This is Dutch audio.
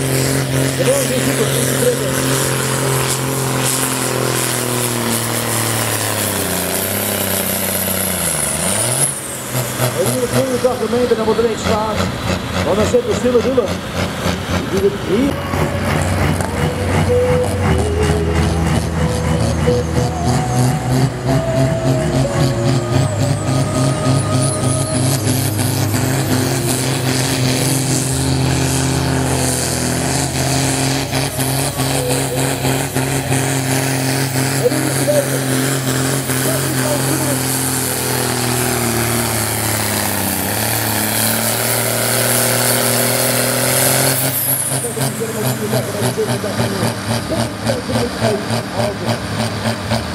De dag gemeente, dan wordt er niks slaat. Want dan zitten we stille doelen. Die doet het hier. Thank you.